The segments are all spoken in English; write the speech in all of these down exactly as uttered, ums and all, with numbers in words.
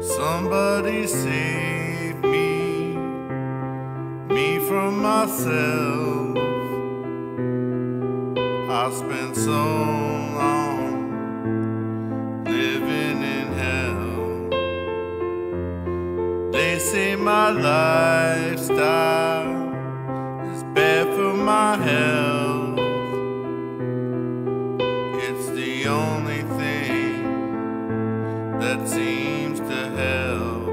Somebody save me, me from myself. I spent so long living in hell. They say my lifestyle is bad for my health. It's the only thing that seems to help.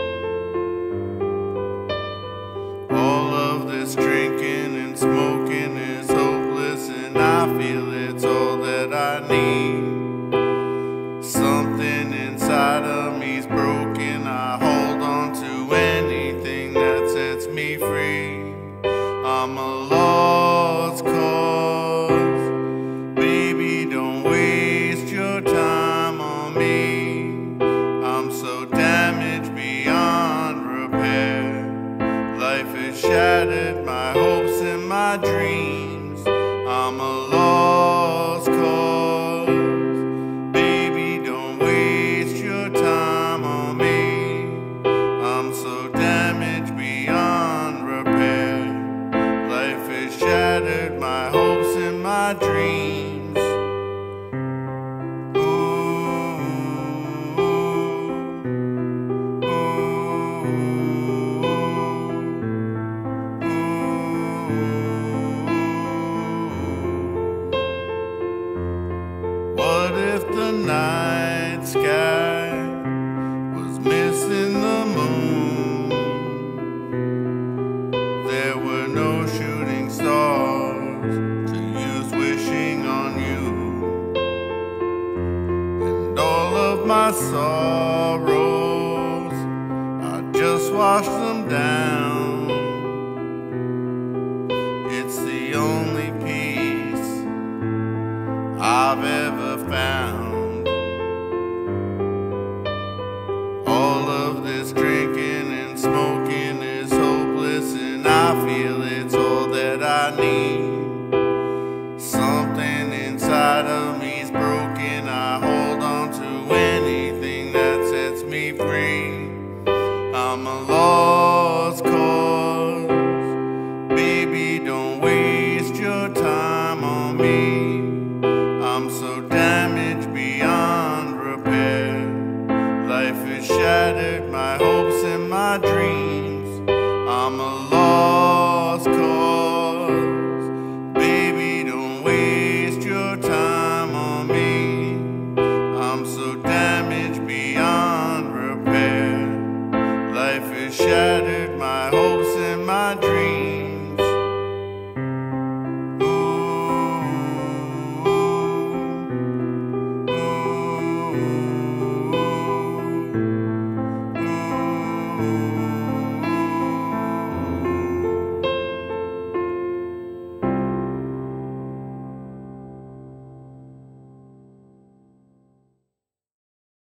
All of this drinking and smoking is hopeless, and I feel it's all that I need. Something inside of me's broken. I hold on to anything that sets me free. I'm a lost cause. Baby, don't waste your time on me. I'm so damaged beyond repair. Life has shattered my hopes and my dreams. I'm a lost cause. Baby, don't waste your time on me. I'm so damaged beyond repair. Life has shattered my hopes and my dreams. What if the night sky was missing the moon? There were no shooting stars to use wishing on you. And all of my sorrows, I just washed them down. It's the only peace I've ever found. All of this drinking and smoking is hopeless, and I feel it's all that I need. Something inside of me's broken. I hold on to anything that sets me free. I'm a lost cause. Baby, don't waste your time on me. I'm so damaged beyond repair. Life has shattered my hopes